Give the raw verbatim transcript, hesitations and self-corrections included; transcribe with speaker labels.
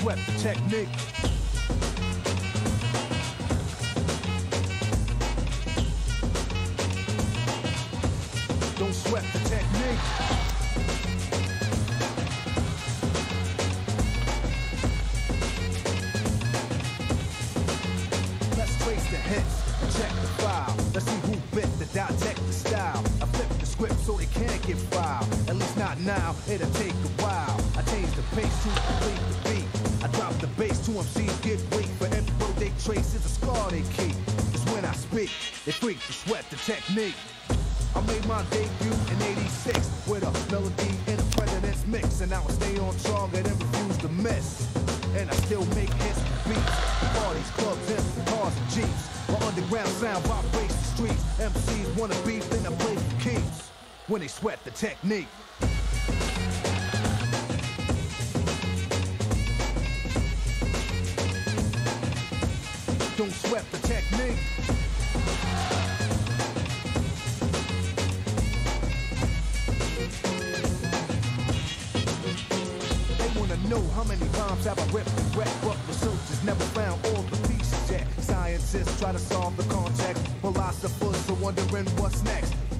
Speaker 1: sweat the technique. Don't sweat the technique. Let's trace the hits and check the file. Let's see who bit the dissect the style. I flip the script so they can't get filed. At least not now, it'll take a while. I change the pace to complete the beat. I drop the bass to M Cs get weak. For every road they trace is a scar they keep. It's when I speak, they freak to sweat the technique. I made my debut in eighty-six with a melody in a president's mix. And now I stay on target and refuse to miss. And I still make hits for beats. Parties, clubs, and cars and jeeps. My underground sound vibrates the streets. M Cs wanna beef, then I play for keeps. When they sweat the technique. Don't sweat the technique. Know how many rhymes have I ripped and wrecked, but researchers never found all the pieces yet. Scientists try to solve the context, philosophers are wondering what's next.